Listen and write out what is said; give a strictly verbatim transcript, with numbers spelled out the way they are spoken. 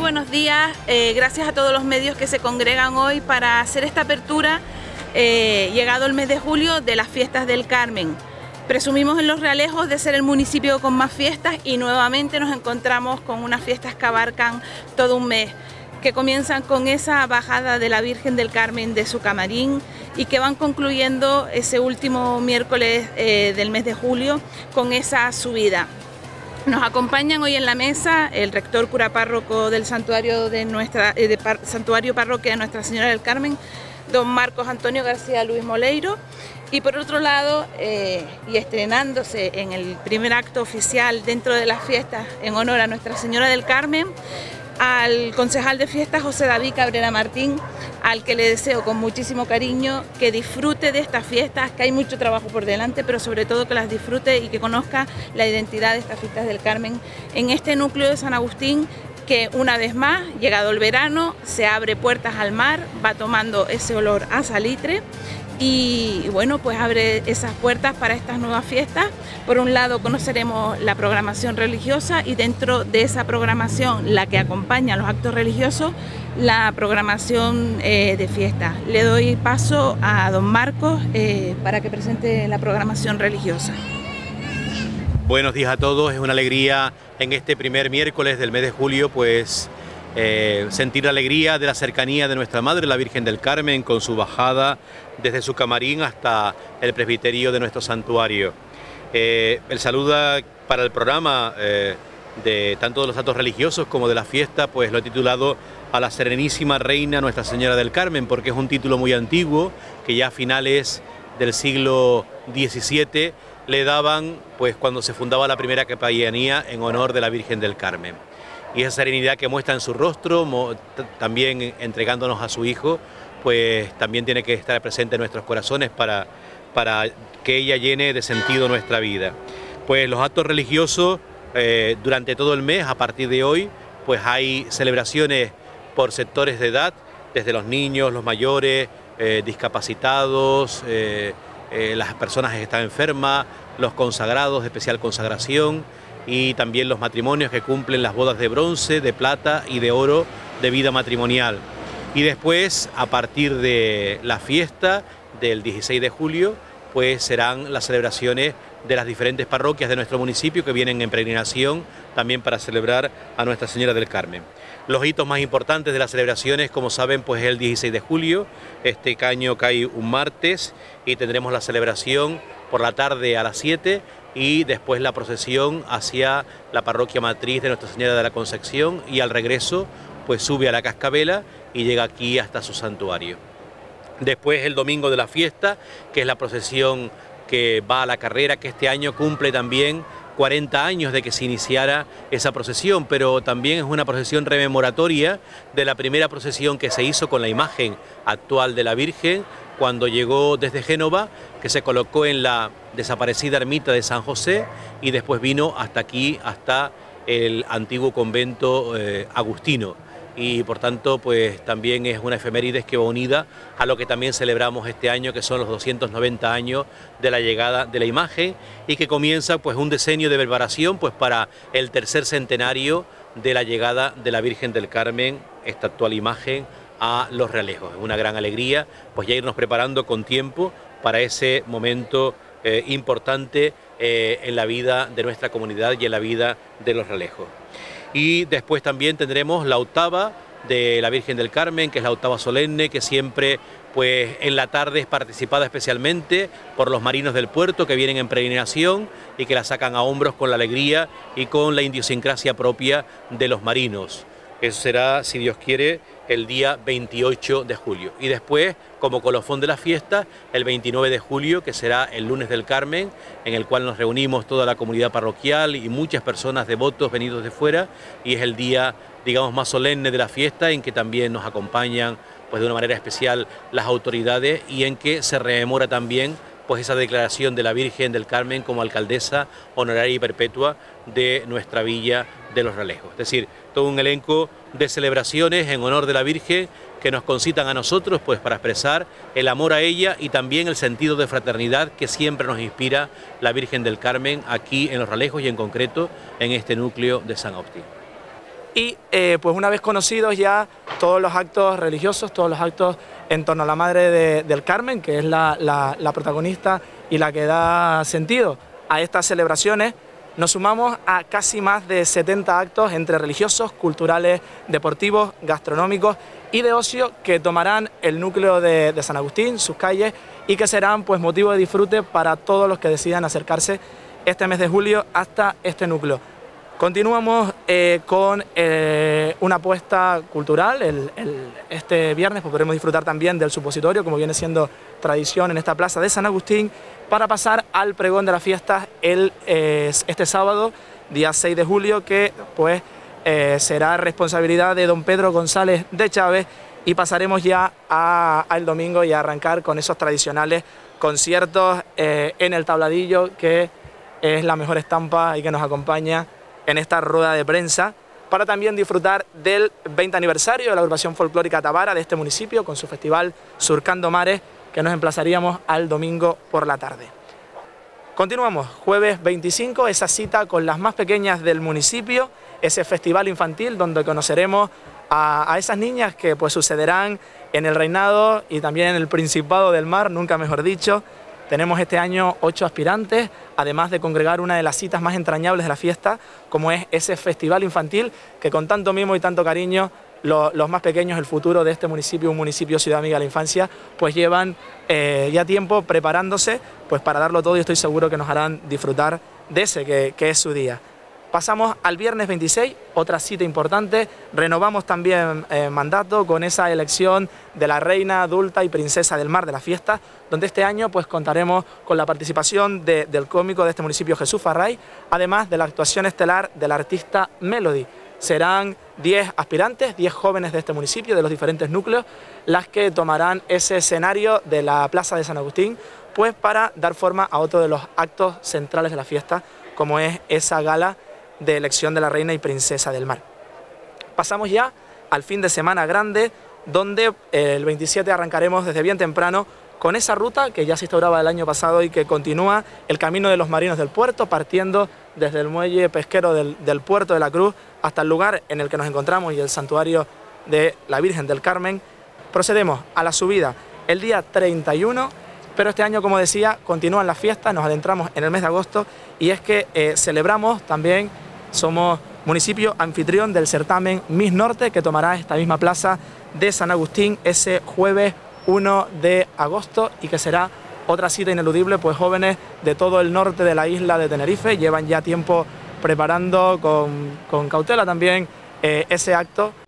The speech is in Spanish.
buenos días, eh, gracias a todos los medios que se congregan hoy para hacer esta apertura, eh, llegado el mes de julio, de las fiestas del Carmen. Presumimos en Los Realejos de ser el municipio con más fiestas y nuevamente nos encontramos con unas fiestas que abarcan todo un mes, que comienzan con esa bajada de la Virgen del Carmen de su camarín y que van concluyendo ese último miércoles eh, del mes de julio con esa subida. Nos acompañan hoy en la mesa el rector cura párroco del santuario de nuestra eh, de par, santuario parroquia de Nuestra Señora del Carmen, don Marcos Antonio García Luis Moleiro, y por otro lado, eh, y estrenándose en el primer acto oficial dentro de las fiestas en honor a Nuestra Señora del Carmen, al concejal de fiestas José David Cabrera Martín, al que le deseo con muchísimo cariño que disfrute de estas fiestas, que hay mucho trabajo por delante, pero sobre todo que las disfrute y que conozca la identidad de estas fiestas del Carmen en este núcleo de San Agustín, que una vez más, llegado el verano, se abre puertas al mar, va tomando ese olor a salitre y bueno, pues abre esas puertas para estas nuevas fiestas. Por un lado conoceremos la programación religiosa y dentro de esa programación, la que acompaña a los actos religiosos, la programación eh, de fiestas. Le doy paso a don Marcos eh, para que presente la programación religiosa. Buenos días a todos, es una alegría en este primer miércoles del mes de julio pues eh, sentir la alegría de la cercanía de nuestra Madre, la Virgen del Carmen, con su bajada desde su camarín hasta el presbiterio de nuestro santuario. Eh, el saludo para el programa eh, de tanto de los actos religiosos como de la fiesta, pues lo he titulado a la Serenísima Reina Nuestra Señora del Carmen, porque es un título muy antiguo que ya a finales del siglo diecisiete le daban pues cuando se fundaba la primera capellanía en honor de la Virgen del Carmen. Y esa serenidad que muestra en su rostro, también entregándonos a su Hijo, pues también tiene que estar presente en nuestros corazones para, para que ella llene de sentido nuestra vida. Pues los actos religiosos eh, durante todo el mes, a partir de hoy, pues hay celebraciones por sectores de edad, desde los niños, los mayores, eh, discapacitados, eh, eh, las personas que están enfermas, los consagrados de especial consagración y también los matrimonios que cumplen las bodas de bronce, de plata y de oro de vida matrimonial. Y después, a partir de la fiesta del dieciséis de julio, pues serán las celebraciones de las diferentes parroquias de nuestro municipio que vienen en peregrinación también para celebrar a Nuestra Señora del Carmen. Los hitos más importantes de las celebraciones, como saben, pues es el dieciséis de julio, este año cae un martes y tendremos la celebración por la tarde a las siete y después la procesión hacia la parroquia matriz de Nuestra Señora de la Concepción y al regreso pues sube a la Cascabela y llega aquí hasta su santuario. Después el domingo de la fiesta, que es la procesión que va a la carrera, que este año cumple también cuarenta años de que se iniciara esa procesión, pero también es una procesión rememoratoria de la primera procesión que se hizo con la imagen actual de la Virgen cuando llegó desde Génova, que se colocó en la desaparecida ermita de San José y después vino hasta aquí, hasta el antiguo convento eh, agustino. Y por tanto pues también es una efemérides que va unida a lo que también celebramos este año, que son los doscientos noventa años de la llegada de la imagen y que comienza pues un decenio de preparación pues para el tercer centenario de la llegada de la Virgen del Carmen, esta actual imagen, a Los Realejos. Es una gran alegría pues ya irnos preparando con tiempo para ese momento eh, importante eh, en la vida de nuestra comunidad y en la vida de Los Realejos. Y después también tendremos la octava de la Virgen del Carmen, que es la octava solemne, que siempre pues en la tarde es participada especialmente por los marinos del puerto que vienen en peregrinación y que la sacan a hombros con la alegría y con la idiosincrasia propia de los marinos. Eso será, si Dios quiere, el día veintiocho de julio. Y después, como colofón de la fiesta, el veintinueve de julio, que será el lunes del Carmen, en el cual nos reunimos toda la comunidad parroquial y muchas personas devotos venidos de fuera, y es el día, digamos, más solemne de la fiesta, en que también nos acompañan pues de una manera especial las autoridades y en que se rememora también pues esa declaración de la Virgen del Carmen como alcaldesa honoraria y perpetua de nuestra villa de Los Realejos. Es decir, todo un elenco de celebraciones en honor de la Virgen que nos concitan a nosotros pues para expresar el amor a ella y también el sentido de fraternidad que siempre nos inspira la Virgen del Carmen aquí en Los Realejos y en concreto en este núcleo de San Agustín. Y eh, pues una vez conocidos ya todos los actos religiosos, todos los actos en torno a la Madre de, del Carmen, que es la, la, la protagonista y la que da sentido a estas celebraciones, nos sumamos a casi más de setenta actos entre religiosos, culturales, deportivos, gastronómicos y de ocio que tomarán el núcleo de, de San Agustín, sus calles, y que serán pues motivo de disfrute para todos los que decidan acercarse este mes de julio hasta este núcleo. Continuamos eh, con eh, una apuesta cultural. El, el, este viernes pues, podremos disfrutar también del supositorio, como viene siendo tradición en esta plaza de San Agustín, para pasar al pregón de las fiestas el, eh, este sábado, día seis de julio, que pues eh, será responsabilidad de don Pedro González de Chávez, y pasaremos ya al domingo y a arrancar con esos tradicionales conciertos eh, en el Tabladillo, que es la mejor estampa y que nos acompaña en esta rueda de prensa, para también disfrutar del veinte aniversario de la agrupación folclórica Tabara de este municipio, con su festival Surcando Mares, que nos emplazaríamos al domingo por la tarde. Continuamos, jueves veinticinco, esa cita con las más pequeñas del municipio, ese festival infantil donde conoceremos a, a esas niñas que pues sucederán en el reinado y también en el Principado del Mar, nunca mejor dicho. Tenemos este año ocho aspirantes, además de congregar una de las citas más entrañables de la fiesta, como es ese festival infantil que con tanto mimo y tanto cariño lo, los más pequeños, el futuro de este municipio, un municipio ciudad amiga de la infancia, pues llevan eh, ya tiempo preparándose pues para darlo todo, y estoy seguro que nos harán disfrutar de ese que, que es su día. Pasamos al viernes veintiséis, otra cita importante, renovamos también eh, mandato con esa elección de la reina adulta y princesa del mar de la fiesta, donde este año pues contaremos con la participación de, del cómico de este municipio, Jesús Farray, además de la actuación estelar del artista Melody. Serán diez aspirantes, diez jóvenes de este municipio, de los diferentes núcleos, las que tomarán ese escenario de la Plaza de San Agustín, pues para dar forma a otro de los actos centrales de la fiesta, como es esa gala de elección de la reina y princesa del mar. Pasamos ya al fin de semana grande, donde el veintisiete arrancaremos desde bien temprano con esa ruta que ya se instauraba el año pasado y que continúa el camino de los marinos del puerto, partiendo desde el muelle pesquero del, del puerto de la Cruz hasta el lugar en el que nos encontramos y el santuario de la Virgen del Carmen. Procedemos a la subida el día treinta y uno, pero este año, como decía, continúan las fiestas, nos adentramos en el mes de agosto, y es que eh, celebramos también, somos municipio anfitrión del certamen Miss Norte, que tomará esta misma plaza de San Agustín ese jueves uno de agosto, y que será otra cita ineludible, pues jóvenes de todo el norte de la isla de Tenerife llevan ya tiempo preparando con, con cautela también eh, ese acto,